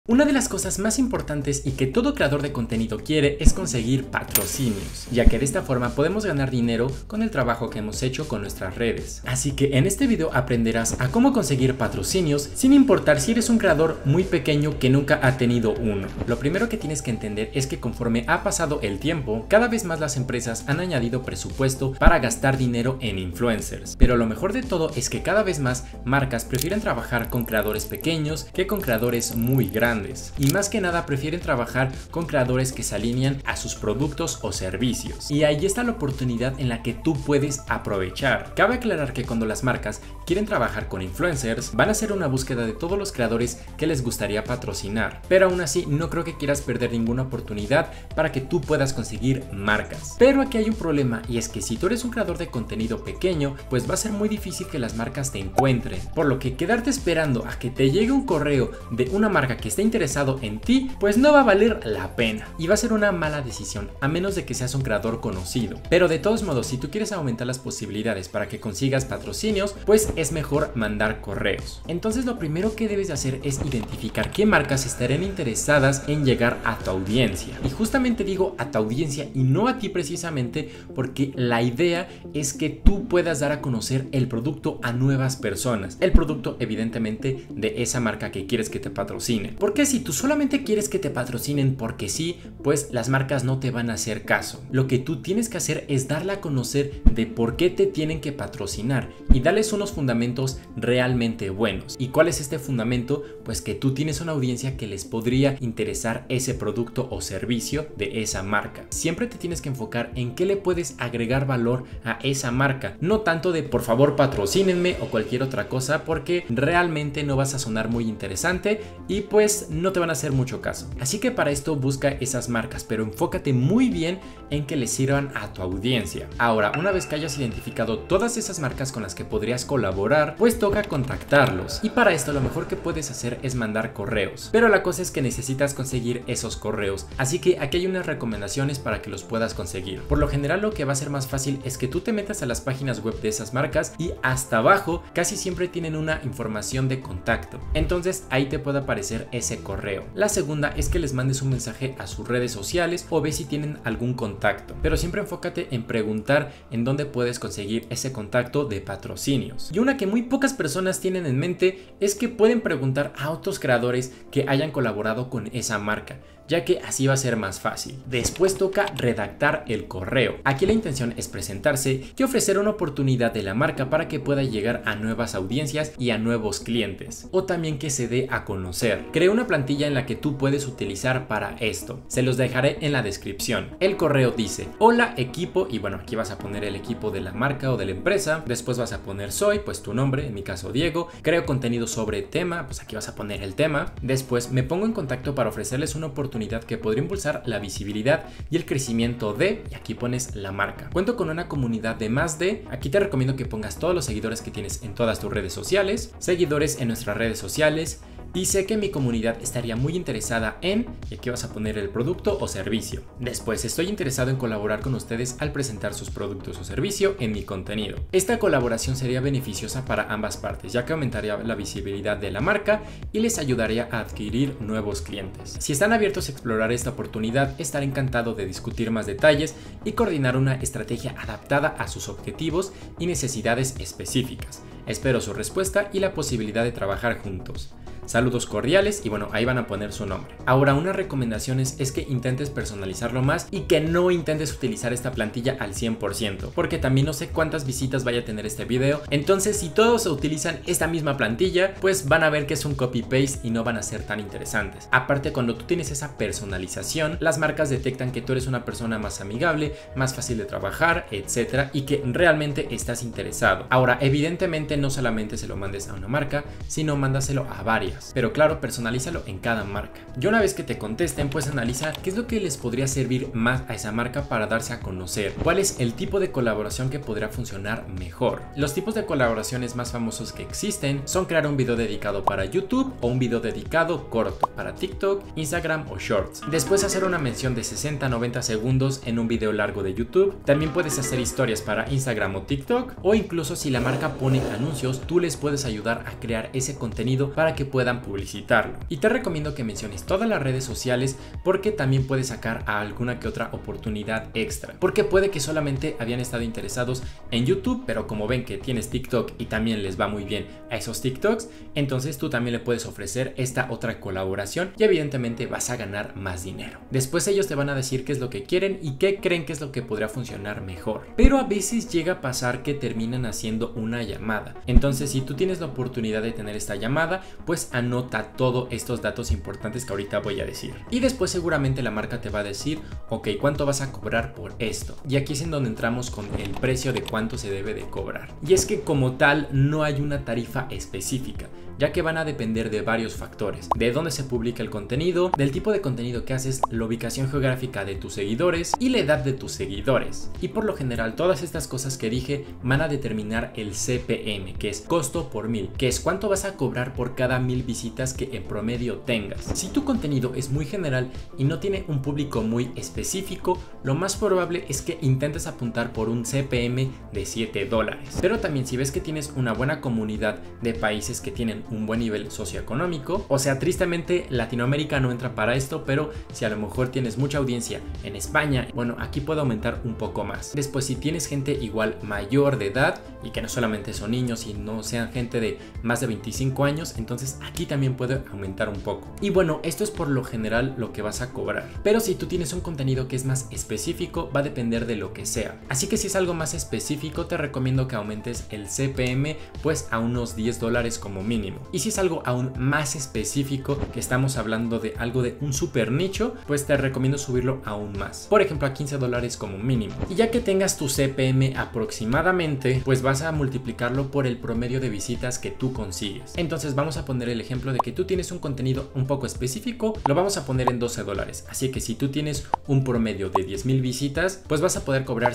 Una de las cosas más importantes y que todo creador de contenido quiere es conseguir patrocinios, ya que de esta forma podemos ganar dinero con el trabajo que hemos hecho con nuestras redes. Así que en este video aprenderás a cómo conseguir patrocinios sin importar si eres un creador muy pequeño que nunca ha tenido uno. Lo primero que tienes que entender es que conforme ha pasado el tiempo, cada vez más las empresas han añadido presupuesto para gastar dinero en influencers. Pero lo mejor de todo es que cada vez más marcas prefieren trabajar con creadores pequeños que con creadores muy grandes. Y más que nada prefieren trabajar con creadores que se alinean a sus productos o servicios. Y ahí está la oportunidad en la que tú puedes aprovechar. Cabe aclarar que cuando las marcas quieren trabajar con influencers, van a hacer una búsqueda de todos los creadores que les gustaría patrocinar. Pero aún así no creo que quieras perder ninguna oportunidad para que tú puedas conseguir marcas. Pero aquí hay un problema, y es que si tú eres un creador de contenido pequeño, pues va a ser muy difícil que las marcas te encuentren. Por lo que quedarte esperando a que te llegue un correo de una marca que esté interesado en ti, pues no va a valer la pena y va a ser una mala decisión, a menos de que seas un creador conocido. Pero de todos modos, si tú quieres aumentar las posibilidades para que consigas patrocinios, pues es mejor mandar correos. Entonces lo primero que debes de hacer es identificar qué marcas estarán interesadas en llegar a tu audiencia. Y justamente digo a tu audiencia y no a ti precisamente, porque la idea es que tú puedas dar a conocer el producto a nuevas personas. El producto evidentemente de esa marca que quieres que te patrocine. Porque si tú solamente quieres que te patrocinen porque sí, pues las marcas no te van a hacer caso. Lo que tú tienes que hacer es darle a conocer de por qué te tienen que patrocinar y darles unos fundamentos realmente buenos. ¿Y cuál es este fundamento? Pues que tú tienes una audiencia que les podría interesar ese producto o servicio de esa marca. Siempre te tienes que enfocar en qué le puedes agregar valor a esa marca, no tanto de por favor patrocínenme o cualquier otra cosa, porque realmente no vas a sonar muy interesante y pues no te van a hacer mucho caso. Así que para esto busca esas marcas, pero enfócate muy bien en que les sirvan a tu audiencia. Ahora, una vez que hayas identificado todas esas marcas con las que podrías colaborar, pues toca contactarlos. Y para esto lo mejor que puedes hacer es mandar correos. Pero la cosa es que necesitas conseguir esos correos. Así que aquí hay unas recomendaciones para que los puedas conseguir. Por lo general lo que va a ser más fácil es que tú te metas a las páginas web de esas marcas y hasta abajo casi siempre tienen una información de contacto. Entonces ahí te puede aparecer ese correo. La segunda es que les mandes un mensaje a sus redes sociales o ve si tienen algún contacto, pero siempre enfócate en preguntar en dónde puedes conseguir ese contacto de patrocinios. Y una que muy pocas personas tienen en mente es que pueden preguntar a otros creadores que hayan colaborado con esa marca, ya que así va a ser más fácil. Después toca redactar el correo. Aquí la intención es presentarse y ofrecer una oportunidad de la marca para que pueda llegar a nuevas audiencias y a nuevos clientes, o también que se dé a conocer. Crea una plantilla en la que tú puedes utilizar para esto. Se los dejaré en la descripción. El correo dice: hola equipo, y bueno, aquí vas a poner el equipo de la marca o de la empresa. Después vas a poner soy, pues tu nombre, en mi caso Diego. Creo contenido sobre tema, pues aquí vas a poner el tema. Después me pongo en contacto para ofrecerles una oportunidad que podría impulsar la visibilidad y el crecimiento de, y aquí pones la marca. Cuento con una comunidad de más de, aquí te recomiendo que pongas todos los seguidores que tienes en todas tus redes sociales, seguidores en nuestras redes sociales, y sé que mi comunidad estaría muy interesada en, y aquí vas a poner el producto o servicio. Después, estoy interesado en colaborar con ustedes al presentar sus productos o servicio en mi contenido. Esta colaboración sería beneficiosa para ambas partes, ya que aumentaría la visibilidad de la marca y les ayudaría a adquirir nuevos clientes. Si están abiertos a explorar esta oportunidad, estaré encantado de discutir más detalles y coordinar una estrategia adaptada a sus objetivos y necesidades específicas. Espero su respuesta y la posibilidad de trabajar juntos. Saludos cordiales, y bueno, ahí van a poner su nombre. Ahora, unas recomendaciones es que intentes personalizarlo más y que no intentes utilizar esta plantilla al 100%, porque también no sé cuántas visitas vaya a tener este video. Entonces, si todos utilizan esta misma plantilla, pues van a ver que es un copy-paste y no van a ser tan interesantes. Aparte, cuando tú tienes esa personalización, las marcas detectan que tú eres una persona más amigable, más fácil de trabajar, etcétera, y que realmente estás interesado. Ahora, evidentemente no solamente se lo mandes a una marca, sino mándaselo a varias. Pero claro, personalízalo en cada marca. Y una vez que te contesten, pues analiza qué es lo que les podría servir más a esa marca para darse a conocer. ¿Cuál es el tipo de colaboración que podría funcionar mejor? Los tipos de colaboraciones más famosos que existen son crear un video dedicado para YouTube o un video dedicado corto para TikTok, Instagram o Shorts. Después hacer una mención de 60-90 segundos en un video largo de YouTube. También puedes hacer historias para Instagram o TikTok, o incluso si la marca pone anuncios, tú les puedes ayudar a crear ese contenido para que puedan puedan publicitarlo. Y te recomiendo que menciones todas las redes sociales porque también puedes sacar a alguna que otra oportunidad extra. Porque puede que solamente habían estado interesados en YouTube, pero como ven que tienes TikTok y también les va muy bien a esos TikToks, entonces tú también le puedes ofrecer esta otra colaboración y evidentemente vas a ganar más dinero. Después ellos te van a decir qué es lo que quieren y qué creen que es lo que podría funcionar mejor. Pero a veces llega a pasar que terminan haciendo una llamada. Entonces si tú tienes la oportunidad de tener esta llamada, pues anota todos estos datos importantes que ahorita voy a decir. Y después seguramente la marca te va a decir, ok, ¿cuánto vas a cobrar por esto? Y aquí es en donde entramos con el precio de cuánto se debe de cobrar. Y es que como tal no hay una tarifa específica, ya que van a depender de varios factores, de dónde se publica el contenido, del tipo de contenido que haces, la ubicación geográfica de tus seguidores y la edad de tus seguidores. Y por lo general todas estas cosas que dije van a determinar el CPM, que es costo por 1000, que es cuánto vas a cobrar por cada 1000 visitas que en promedio tengas. Si tu contenido es muy general y no tiene un público muy específico, lo más probable es que intentes apuntar por un CPM de $7. Pero también si ves que tienes una buena comunidad de países que tienen un buen nivel socioeconómico, o sea, tristemente Latinoamérica no entra para esto, pero si a lo mejor tienes mucha audiencia en España, bueno, aquí puede aumentar un poco más. Después, si tienes gente igual mayor de edad y que no solamente son niños y no sean gente de más de 25 años, entonces aquí también puede aumentar un poco. Y bueno, esto es por lo general lo que vas a cobrar. Pero si tú tienes un contenido que es más específico, va a depender de lo que sea. Así que si es algo más específico, te recomiendo que aumentes el CPM pues a unos $10 como mínimo. Y si es algo aún más específico, que estamos hablando de algo de un super nicho, pues te recomiendo subirlo aún más. Por ejemplo, a $15 como mínimo. Y ya que tengas tu CPM aproximadamente, pues vas a multiplicarlo por el promedio de visitas que tú consigues. Entonces vamos a poner el ejemplo de que tú tienes un contenido un poco específico, lo vamos a poner en $12. Así que si tú tienes un promedio de 10,000 visitas, pues vas a poder cobrar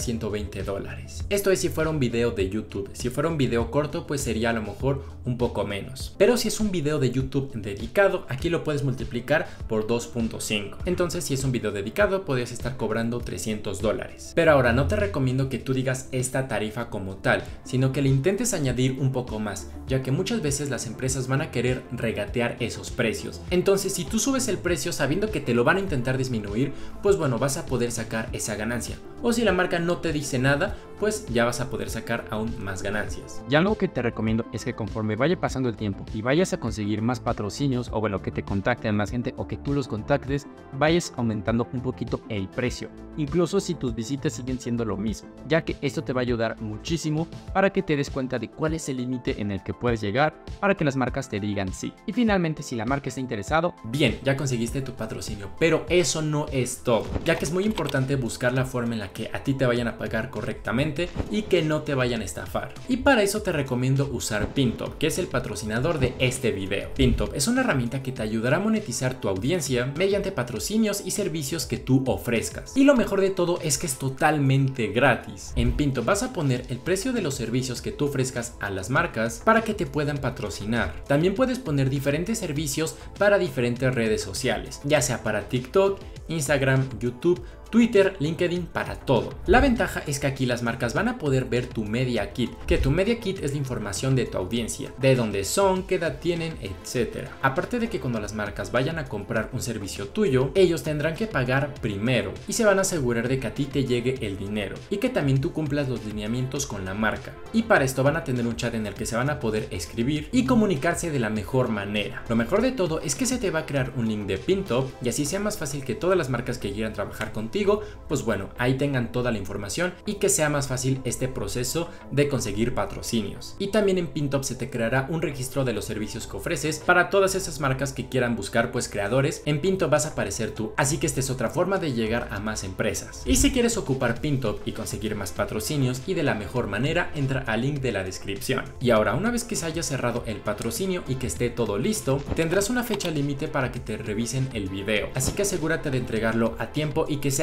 $120. Esto es si fuera un video de YouTube. Si fuera un video corto, pues sería a lo mejor un poco menos. Pero si es un video de YouTube dedicado, aquí lo puedes multiplicar por 2.5. Entonces si es un video dedicado, podrías estar cobrando $300. Pero ahora no te recomiendo que tú digas esta tarifa como tal, sino que le intentes añadir un poco más, ya que muchas veces las empresas van a querer regatear esos precios. Entonces si tú subes el precio sabiendo que te lo van a intentar disminuir, pues bueno, vas a poder sacar esa ganancia. O si la marca no te dice nada, pues ya vas a poder sacar aún más ganancias. Y algo que te recomiendo es que conforme vaya pasando el tiempo y vayas a conseguir más patrocinios, o bueno, que te contacten más gente o que tú los contactes, vayas aumentando un poquito el precio, incluso si tus visitas siguen siendo lo mismo, ya que esto te va a ayudar muchísimo para que te des cuenta de cuál es el límite en el que puedes llegar para que las marcas te digan sí. Y finalmente, si la marca está interesado, bien, ya conseguiste tu patrocinio, pero eso no es todo, ya que es muy importante buscar la forma en la que a ti te vayan a pagar correctamente y que no te vayan a estafar. Y para eso te recomiendo usar Pintop, que es el patrocinador de este video. Pintop es una herramienta que te ayudará a monetizar tu audiencia mediante patrocinios y servicios que tú ofrezcas. Y lo mejor de todo es que es totalmente gratis. En Pintop vas a poner el precio de los servicios que tú ofrezcas a las marcas para que te puedan patrocinar. También puedes poner diferentes servicios para diferentes redes sociales, ya sea para TikTok, Instagram, YouTube, Twitter, LinkedIn, para todo. La ventaja es que aquí las marcas van a poder ver tu Media Kit, que tu Media Kit es la información de tu audiencia, de dónde son, qué edad tienen, etc. Aparte de que cuando las marcas vayan a comprar un servicio tuyo, ellos tendrán que pagar primero y se van a asegurar de que a ti te llegue el dinero y que también tú cumplas los lineamientos con la marca. Y para esto van a tener un chat en el que se van a poder escribir y comunicarse de la mejor manera. Lo mejor de todo es que se te va a crear un link de Pintop y así sea más fácil que todas las marcas que quieran trabajar contigo, pues bueno, ahí tengan toda la información y que sea más fácil este proceso de conseguir patrocinios. Y también en Pintop se te creará un registro de los servicios que ofreces para todas esas marcas que quieran buscar pues creadores. En Pintop vas a aparecer tú, así que esta es otra forma de llegar a más empresas. Y si quieres ocupar Pintop y conseguir más patrocinios y de la mejor manera, entra al link de la descripción. Y ahora, una vez que se haya cerrado el patrocinio y que esté todo listo, tendrás una fecha límite para que te revisen el video, así que asegúrate de entregarlo a tiempo y que sea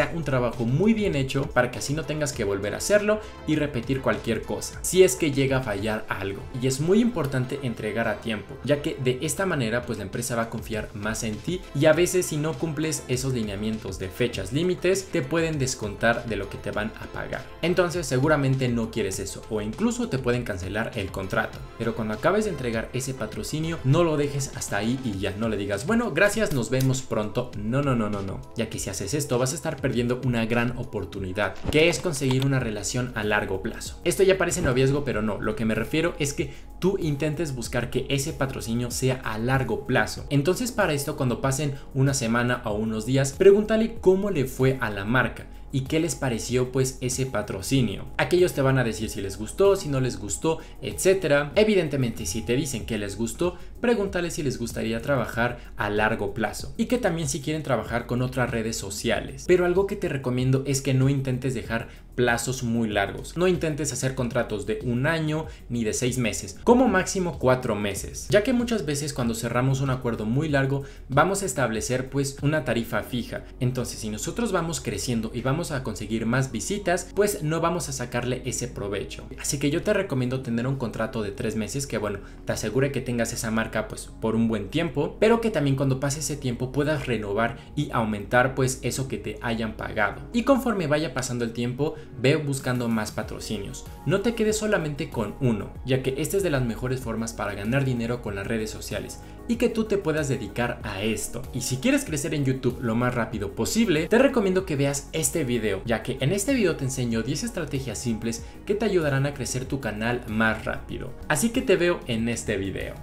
sea un trabajo muy bien hecho para que así no tengas que volver a hacerlo y repetir cualquier cosa si es que llega a fallar algo. Y es muy importante entregar a tiempo, ya que de esta manera pues la empresa va a confiar más en ti, y a veces si no cumples esos lineamientos de fechas límites te pueden descontar de lo que te van a pagar. Entonces seguramente no quieres eso, o incluso te pueden cancelar el contrato. Pero cuando acabes de entregar ese patrocinio, no lo dejes hasta ahí y ya no le digas bueno, gracias, nos vemos pronto. No, ya que si haces esto vas a estar perdiendo una gran oportunidad, que es conseguir una relación a largo plazo. Esto ya parece noviazgo, pero no, lo que me refiero es que tú intentes buscar que ese patrocinio sea a largo plazo. Entonces para esto, cuando pasen una semana o unos días, pregúntale cómo le fue a la marca y qué les pareció pues ese patrocinio. Aquellos te van a decir si les gustó, si no les gustó, etcétera. Evidentemente, si te dicen que les gustó, pregúntale si les gustaría trabajar a largo plazo, y que también si quieren trabajar con otras redes sociales. Pero algo que te recomiendo es que no intentes dejar plazos muy largos. No intentes hacer contratos de 1 año ni de 6 meses, como máximo 4 meses, ya que muchas veces cuando cerramos un acuerdo muy largo vamos a establecer pues una tarifa fija. Entonces si nosotros vamos creciendo y vamos a conseguir más visitas, pues no vamos a sacarle ese provecho. Así que yo te recomiendo tener un contrato de 3 meses que bueno, te asegure que tengas esa marca pues por un buen tiempo, pero que también cuando pase ese tiempo puedas renovar y aumentar pues eso que te hayan pagado. Y conforme vaya pasando el tiempo, ve buscando más patrocinios. No te quedes solamente con uno, ya que esta es de las mejores formas para ganar dinero con las redes sociales y que tú te puedas dedicar a esto. Y si quieres crecer en YouTube lo más rápido posible, te recomiendo que veas este video, ya que en este video te enseño 10 estrategias simples que te ayudarán a crecer tu canal más rápido. Así que te veo en este video.